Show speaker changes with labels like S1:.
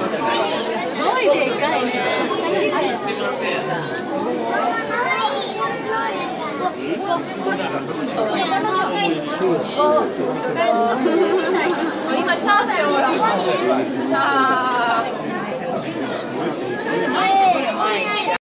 S1: ごいでかいね。今チャンスよほら。